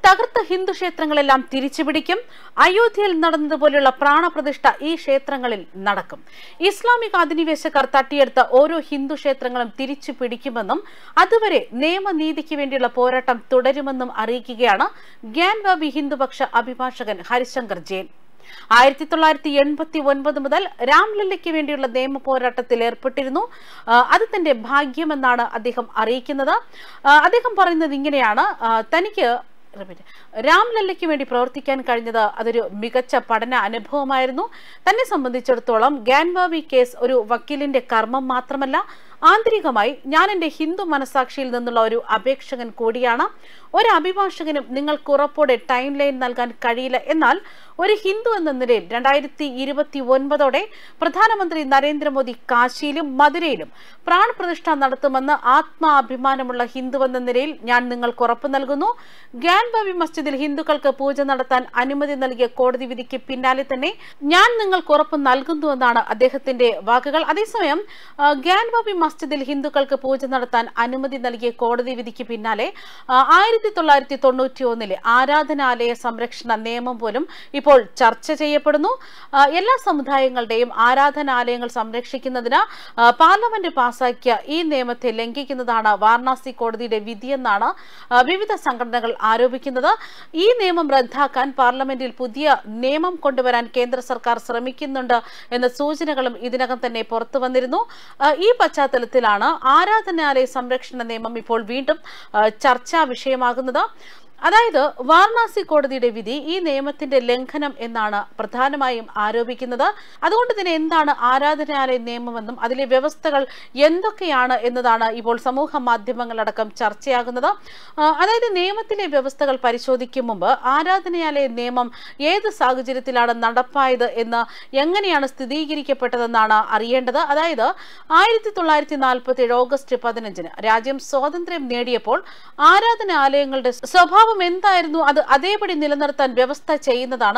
തകർത്ത ഹിന്ദു ക്ഷേത്രങ്ങളെല്ലാം തിരിച്ചുപിടിക്കും. അയോധ്യയിൽ നടന്നതുപോലെയുള്ള പ്രാണപ്രതിഷ്ഠ ഈ ക്ഷേത്രങ്ങളിൽ നടക്കും. ഇസ്ലാമിക അധിനിവേശക്കാർ തട്ടിയെടുത്ത ഓരോ ഹിന്ദു ക്ഷേത്രങ്ങളും തിരിച്ചു പിടിക്കുമെന്നും അതുവരെ നിയമനീതിക്ക് വേണ്ടിയുള്ള പോരാട്ടം തുടരുമെന്നും അറിയിക്കുകയാണ് ഗ്യാൻവാപി ഹിന്ദുപക്ഷ അഭിഭാഷകൻ ഹരിശങ്കർ ജെയിൻ. 1989 മുതൽ രാംലല്ലയ്ക്ക് വേണ്ടിയുള്ള നിയമ പോരാട്ടത്തിൽ ഏർപ്പെട്ടിരുന്നു. അത് തന്റെ ഭാഗ്യമെന്നാണ് അദ്ദേഹം അറിയിക്കുന്നത്. അദ്ദേഹം പറയുന്നത് ഇങ്ങനെയാണ്: തനിക്ക് രാംലല്ലയ്ക്ക് വേണ്ടി പ്രവർത്തിക്കാൻ കഴിഞ്ഞത് അതൊരു മികച്ച പഠന അനുഭവമായിരുന്നു. തന്നെ സംബന്ധിച്ചിടത്തോളം ഗ്യാൻവാപി കേസ് ഒരു വക്കീലിന്റെ കർമ്മം മാത്രമല്ല, ആന്തരികമായി ഞാൻ എൻ്റെ ഹിന്ദു മനസാക്ഷിയിൽ നിന്നുള്ള ഒരു അപേക്ഷകൻ കൂടിയാണ്. ഒരു അഭിഭാഷകനും നിങ്ങൾക്ക് ഉറപ്പോടെ ടൈം ലൈൻ നൽകാൻ കഴിയില്ല. എന്നാൽ ഒരു ഹിന്ദു എന്ന നിലയിൽ 2029 പ്രധാനമന്ത്രി നരേന്ദ്രമോദി കാശിയിലും മധുരയിലും പ്രാണപ്രതിഷ്ഠ നടത്തുമെന്ന് ആത്മാഭിമാനമുള്ള ഹിന്ദു എന്ന നിലയിൽ ഞാൻ നിങ്ങൾക്ക് ഉറപ്പ് നൽകുന്നു. ഗ്യാൻവാപി മസ്ജിദിൽ ഹിന്ദുക്കൾക്ക് പൂജ നടത്താൻ അനുമതി നൽകിയ കോടതി വിധിക്ക് പിന്നാലെ തന്നെ ഞാൻ നിങ്ങൾക്ക് ഉറപ്പ് നൽകുന്നുവെന്നാണ് അദ്ദേഹത്തിന്റെ വാക്കുകൾ. അതേസമയം ഗ്യാൻവാപി മസ്ജിദിൽ ഹിന്ദുക്കൾക്ക് പൂജ നടത്താൻ അനുമതി നൽകിയ കോടതി വിധിക്ക് പിന്നാലെ 1991 ആരാധനാലയ സംരക്ഷണ നിയമം പോലും ഇപ്പോൾ ചർച്ച ചെയ്യപ്പെടുന്നു. എല്ലാ സമുദായങ്ങളുടെയും ആരാധനാലയങ്ങൾ സംരക്ഷിക്കുന്നതിന് പാർലമെന്റ് പാസാക്കിയ ഈ നിയമത്തെ ലംഘിക്കുന്നതാണ് വാരണാസി കോടതിയുടെ വിധിയെന്നാണ് വിവിധ സംഘടനകൾ ആരോപിക്കുന്നത്. ഈ നിയമം റദ്ദാക്കാൻ പാർലമെന്റിൽ പുതിയ നിയമം കൊണ്ടുവരാൻ കേന്ദ്ര സർക്കാർ ശ്രമിക്കുന്നുണ്ട് എന്ന സൂചനകളും ഇതിനകം തന്നെ പുറത്തു വന്നിരുന്നു. ഈ പശ്ചാത്തലത്തിലാണ് ആരാധനാലയ സംരക്ഷണ നിയമം ഇപ്പോൾ വീണ്ടും ചർച്ചാ വിഷയമാകുന്നത്. അതായത് വാരണാസി കോടതിയുടെ വിധി ഈ നിയമത്തിന്റെ ലംഘനം എന്നാണ് പ്രധാനമായും ആരോപിക്കുന്നത്. അതുകൊണ്ട് തന്നെ എന്താണ് ആരാധനാലയ നിയമമെന്നും അതിലെ വ്യവസ്ഥകൾ എന്തൊക്കെയാണ് എന്നതാണ് ഇപ്പോൾ സമൂഹ മാധ്യമങ്ങളടക്കം ചർച്ചയാകുന്നത്. അതായത് നിയമത്തിലെ വ്യവസ്ഥകൾ പരിശോധിക്കും മുമ്പ് ആരാധനാലയ നിയമം ഏത് സാഹചര്യത്തിലാണ് നടപ്പായത് എന്ന് എങ്ങനെയാണ് സ്ഥിരീകരിക്കപ്പെട്ടതെന്നാണ് അറിയേണ്ടത്. അതായത് 1947 ഓഗസ്റ്റ് 15 രാജ്യം സ്വാതന്ത്ര്യം നേടിയപ്പോൾ ആരാധനാലയങ്ങളുടെ സ്വഭാവം എന്തായിരുന്നു അത് അതേപടി നിലനിർത്താൻ വ്യവസ്ഥ ചെയ്യുന്നതാണ്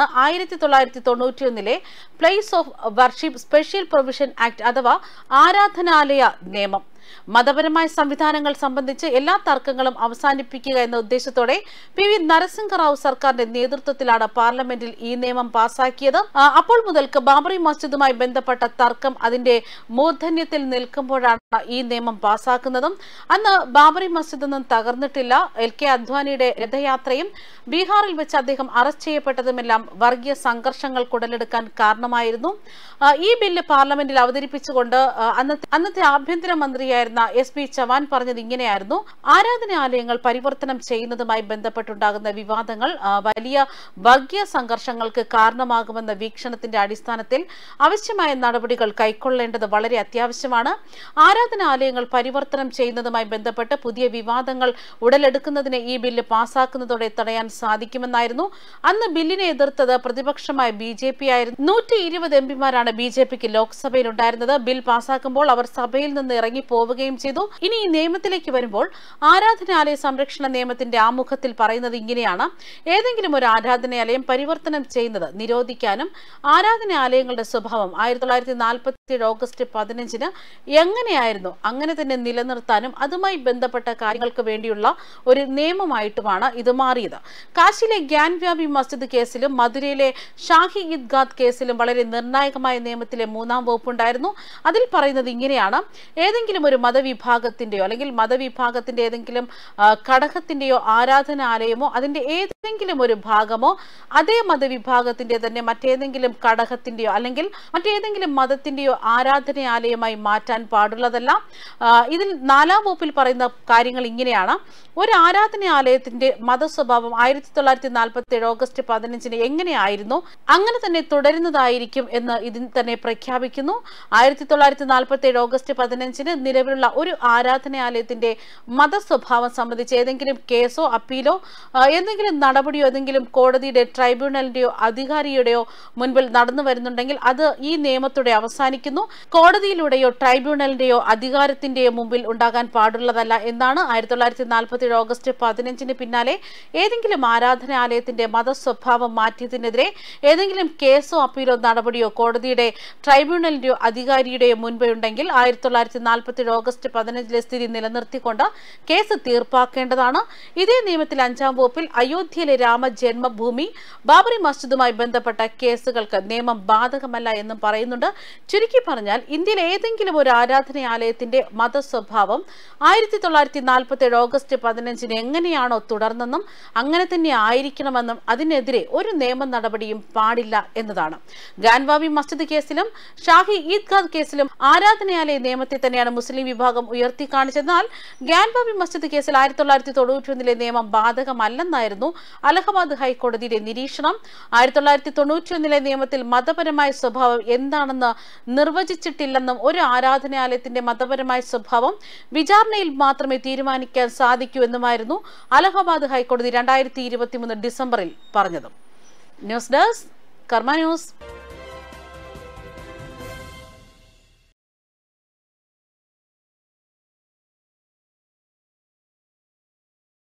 1991 place of worship special provision act അഥവാ ആരാധനാലയ നിയമം. മതപരമായ സംവിധാനങ്ങൾ സംബന്ധിച്ച് എല്ലാ തർക്കങ്ങളും അവസാനിപ്പിക്കുക എന്ന ഉദ്ദേശത്തോടെ PV നരസിംഹറാവു സർക്കാരിന്റെ നേതൃത്വത്തിലാണ് പാർലമെന്റിൽ ഈ നിയമം പാസാക്കിയത്. അപ്പോൾ മുതൽക്ക് ബാബറി മസ്ജിദുമായി ബന്ധപ്പെട്ട തർക്കം അതിന്റെ മൂർധന്യത്തിൽ നിൽക്കുമ്പോഴാണ് ഈ നിയമം പാസാക്കുന്നതും. അന്ന് ബാബറി മസ്ജിദ് ഒന്നും തകർന്നിട്ടില്ല. LK അദ്വാനിയുടെ രഥയാത്രയും ബീഹാറിൽ വെച്ച് അദ്ദേഹം അറസ്റ്റ് ചെയ്യപ്പെട്ടതുമെല്ലാം വർഗീയ സംഘർഷങ്ങൾക്ക് ഉടലെടുക്കാൻ കാരണമായിരുന്നു. ഈ ബില്ല് പാർലമെന്റിൽ അവതരിപ്പിച്ചുകൊണ്ട് അന്നത്തെ ആഭ്യന്തരമന്ത്രിയായിരുന്ന SP ചവാൻ പറഞ്ഞത് ഇങ്ങനെയായിരുന്നു: ആരാധനാലയങ്ങൾ പരിവർത്തനം ചെയ്യുന്നതുമായി ബന്ധപ്പെട്ടുണ്ടാകുന്ന വിവാദങ്ങൾ വലിയ വർഗീയ സംഘർഷങ്ങൾക്ക് കാരണമാകുമെന്ന വീക്ഷണത്തിന്റെ അടിസ്ഥാനത്തിൽ ആവശ്യമായ നടപടികൾ കൈക്കൊള്ളേണ്ടത് വളരെ അത്യാവശ്യമാണ്. ആരാധനാലയങ്ങൾ പരിവർത്തനം ചെയ്യുന്നതുമായി ബന്ധപ്പെട്ട് പുതിയ വിവാദങ്ങൾ ഉടലെടുക്കുന്നതിന് ഈ ബില്ല് പാസാക്കുന്നതോടെ തടയാൻ സാധിക്കുമെന്നായിരുന്നു. അന്ന് ബില്ലിനെ എതിർത്തത് പ്രതിപക്ഷമായ BJP ആയിരുന്നു. 120 MPമാരാണ് BJPക്ക് ലോക്സഭയിൽ ഉണ്ടായിരുന്നത്. ബിൽ പാസാക്കുമ്പോൾ അവർ സഭയിൽ നിന്ന് ഇറങ്ങി പോവുകയും ചെയ്തു. ഇനി ഈ നിയമത്തിലേക്ക് വരുമ്പോൾ ആരാധനാലയ സംരക്ഷണ നിയമത്തിന്റെ ആമുഖത്തിൽ പറയുന്നത് ഇങ്ങനെയാണ്: ഏതെങ്കിലും ഒരു ആരാധനാലയം പരിവർത്തനം ചെയ്യുന്നത് നിരോധിക്കാനും ആരാധനാലയങ്ങളുടെ സ്വഭാവം 1947 ഓഗസ്റ്റ് 15 എങ്ങനെയായിരുന്നു അങ്ങനെ തന്നെ നിലനിർത്താനും അതുമായി ബന്ധപ്പെട്ട കാര്യങ്ങൾക്ക് വേണ്ടിയുള്ള ഒരു നിയമമായിട്ടുമാണ് ഇത് മാറിയത്. കാശിയിലെ ഗ്യാൻവാപി മസ്ജിദ് കേസിലും മധുരയിലെ ഷാഹി ഈദ്ഗാഹ് കേസിലും വളരെ നിർണായകമായ നിയമത്തിലെ 3-ാം വകുപ്പുണ്ടായിരുന്നു. അതിൽ പറയുന്നത് ഇങ്ങനെയാണ്: ഏതെങ്കിലും ഒരു മതവിഭാഗത്തിന്റെയോ അല്ലെങ്കിൽ മതവിഭാഗത്തിന്റെ ഏതെങ്കിലും ഘടകത്തിന്റെയോ ആരാധനാലയമോ അതിന്റെ ഏതെങ്കിലും ഒരു ഭാഗമോ അതേ മതവിഭാഗത്തിന്റെ തന്നെ മറ്റേതെങ്കിലും ഘടകത്തിന്റെയോ അല്ലെങ്കിൽ മറ്റേതെങ്കിലും മതത്തിന്റെയോ ആരാധനാലയമായി മാറ്റാൻ പാടുള്ളതല്ല. ഇതിൽ 4-ാം വകുപ്പിൽ പറയുന്ന കാര്യങ്ങൾ ഇങ്ങനെയാണ്: ഒരു ആരാധനാലയത്തിന്റെ മതസ്വഭാവം 1947 ഓഗസ്റ്റ് 15 എങ്ങനെയായിരുന്നു അങ്ങനെ തന്നെ തുടരുന്നതായിരിക്കും എന്ന് ഇതിൽ തന്നെ പ്രഖ്യാപിക്കുന്നു. 1947 ഓഗസ്റ്റ് 15 നിലവിലുള്ള ഒരു ആരാധനാലയത്തിന്റെ മതസ്വഭാവം സംബന്ധിച്ച് ഏതെങ്കിലും കേസോ അപ്പീലോ എന്തെങ്കിലും നടപടിയോ ഏതെങ്കിലും കോടതിയുടെ ട്രൈബ്യൂണലിന്റെയോ അധികാരിയുടെയോ മുൻപിൽ നടന്നു വരുന്നുണ്ടെങ്കിൽ അത് ഈ നിയമത്തോടെ അവസാനിക്കുന്നു. കോടതിയിലൂടെയോ ട്രൈബ്യൂണലിന്റെയോ അധികാരത്തിന്റെയോ മുമ്പിൽ ഉണ്ടാകാൻ പാടുള്ളതല്ല എന്നാണ് 1947 ഓഗസ്റ്റ് 15 പിന്നാലെ ഏതെങ്കിലും ആരാധനാലയത്തിന്റെ മതസ്വഭാവം മാറ്റിയതിനെതിരെ ഏതെങ്കിലും കേസോ അപ്പീലോ നടപടിയോ കോടതിയുടെ ട്രൈബ്യൂണലിന്റെയോ അധികാരിയുടെയോ മുൻപേ ഉണ്ടെങ്കിൽ 1947 ഓഗസ്റ്റ് 15 സ്ഥിതി നിലനിർത്തിക്കൊണ്ട് കേസ് തീർപ്പാക്കേണ്ടതാണ്. ഇതേ നിയമത്തിൽ 5-ാം വകുപ്പിൽ അയോധ്യയിലെ രാമജന്മഭൂമി ബാബറി മസ്ജിദുമായി ബന്ധപ്പെട്ട കേസുകൾക്ക് നിയമം ബാധകമല്ല എന്നും പറയുന്നുണ്ട്. ചുരുക്കി പറഞ്ഞാൽ ഇന്ത്യയിലെ ഏതെങ്കിലും ഒരു ആരാധനാലയത്തിന്റെ മതസ്വഭാവം 1947 ഓഗസ്റ്റ് 15 എങ്ങനെയാണോ തുടർന്നെന്നും അങ്ങനെ തന്നെ ആയിരിക്കണമെന്നും അതിനെതിരെ ഒരു നിയമ നടപടിയും പാടില്ല എന്നതാണ്. ഗാൻവാബി മസ്ജിദ് കേസിലും ഷാഹി ഈദ്ഗാഹ് കേസിലും ആരാധനാലയ നിയമത്തെ തന്നെയാണ് മുസ്ലിം വിഭാഗം ഉയർത്തി കാണിച്ചെന്നാൽ ഗാൻവാബി മസ്ജിദ് കേസിൽ 1991 നിയമം ബാധകമല്ലെന്നായിരുന്നു അലഹബാദ് ഹൈക്കോടതിയുടെ നിരീക്ഷണം. 1991 നിയമത്തിൽ മതപരമായ സ്വഭാവം എന്താണെന്ന് നിർവചിച്ചിട്ടില്ലെന്നും ഒരു ആരാധനാലയത്തിന്റെ മതപരമായ സ്വഭാവം വിചാരണയിൽ മാത്രമേ തീരുമാനിക്കാൻ സാധിക്കൂ എന്നുമായിരുന്നു അലഹബാദ് ഹൈക്കോടതി 2023 ഡിസംബറിൽ പറഞ്ഞത്. News desk Karma news.